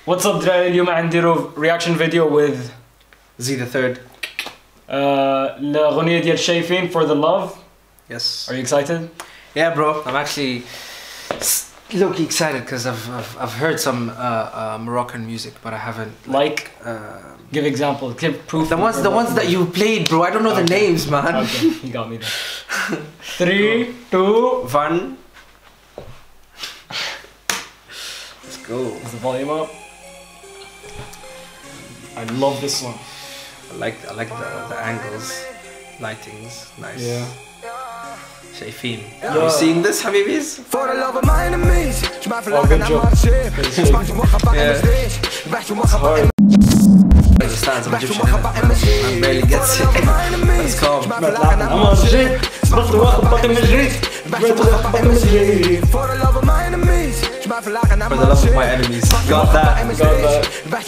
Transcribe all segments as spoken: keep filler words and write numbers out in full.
What's up دراري؟ اليوم عنديرو reaction video with Z the third. uh, الأغنية ديال شايفين for the love. Yes. Are you excited? Yeah, bro. I'm actually low-key excited because I've, I've I've heard some uh, uh, Moroccan music, but I haven't like. Uh, Give examples. Give proof. the ones the ones that you played, bro. I don't know okay. the names, man. Okay, you got me there. Three, two, one. Let's go. Is the volume up? I love this one. I like I like the the angles, lightings, nice. Yeah. SHAYFEEN. Yeah. Are you seeing this, Habibis? For the love of my enemies. Oh, good job. Yeah. It's hard. Understands I'm Egyptian. Man barely gets it. Let's calm. For the love of my enemies. For the love of my enemies. Got that. Got that.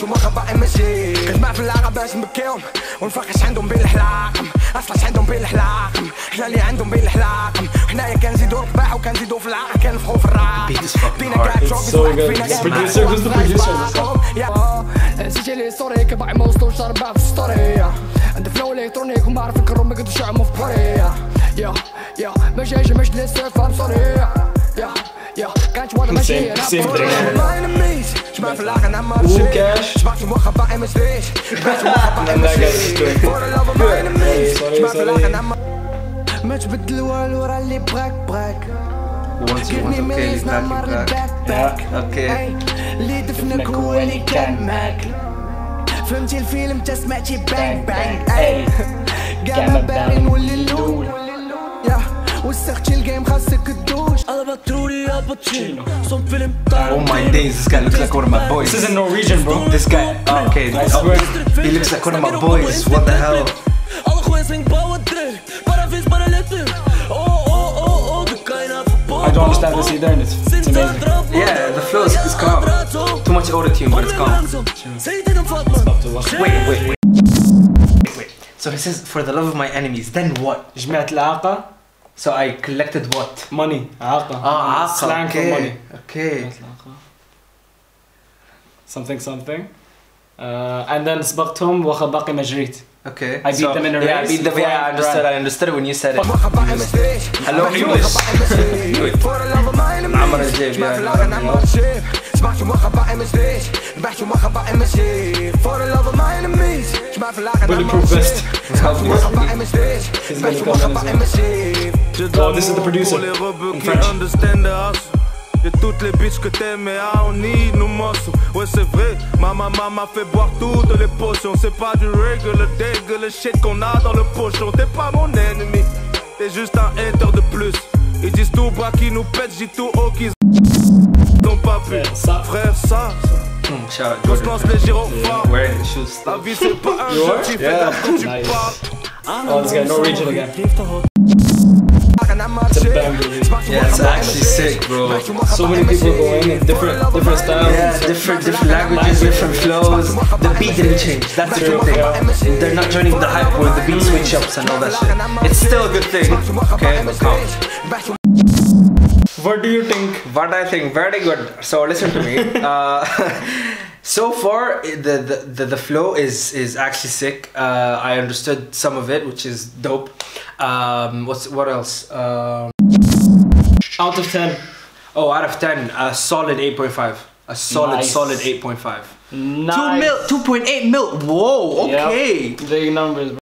ونفرقش عندهم بالحلاقم اصلاش عندهم بالحلاقم احنا اللي عندهم بالحلاقم حنايا كنزيدو رباح وكنزيدو في العقل كنفخو في الراب بينا كاع producer who's the producer سجل هيستوريك باعي ما وصلوش رباع في الستوري عند فلو الكترونيك وما عرف الكروم ما قدوش يعمو في بوريا يا يا ما جايش مش لسه فاهم سوري يا يا كانت وانا ماشي انا شباب في العقل انا ماشي شباب في مخه باقي ما شريش ما تبدل والو راه اللي براك براك كيرني ميز نمر الباك باك اللي دفنك هو اللي كان ماكل فهمتي الفيلم تا سمعتي بانك بانك كاع ما باغي نولي الاول وسختي الجيم خاصك تدوش Oh my days, this guy looks like one of my boys. This is in Norwegian, bro. This guy, oh, okay, I swear. He looks like one of my boys. What the hell? I don't understand this either, and it's, it's amazing. Yeah, the flow is, is calm. Too much auto-tune, but it's calm. Wait, wait, wait. Wait. So he says, for the love of my enemies, then what? جمعت العاقة. So I collected what? Money. عاقة. Ah, عاقة. Slang okay. for money. Okay. Something something. Uh, and then سبقتهم واخا باقي ما جريت. Okay. I beat so, them in a yeah, race. I beat them. Yeah, I understood. I understood it when you said it. Hello English. عمر الجيب. Bulletproof vest. Oh, this is the producer in French. Et toutes les bitches que t'aimais, ah on y nous morceaux. Ouais c'est vrai, maman m'a fait boire toutes les potions. C'est pas du regular dégueu, le shit qu'on a dans le pochon. T'es pas mon ennemi, t'es juste un hater de plus. Ils disent tout bas qui nous pète, j'dis tout haut qu'ils n'ont pas pu. Frère ça, on se lance les gyrophares. La vie c'est pas un jeu, tu fais ta quand tu parles. Oh, this guy, Norwegian again. It's a banger. Yeah, it's actually sick, bro. So many people going in different, different styles. Yeah, different, different languages, different flows. The beat didn't change. That's the good thing. They're not joining the hype where the beat switch ups and all that shit. It's still a good thing. Okay, but calm. What do you think? What I think, very good. So listen to me. Uh, so far, the, the the the flow is is actually sick. Uh, I understood some of it, which is dope. Um, what's what else? Um, Out of ten. Oh, out of ten, a solid eight point five. A solid, Nice. solid eight point five. Nice. Two mil, two point eight mil. Whoa. Okay. Yep. Big numbers. Bro.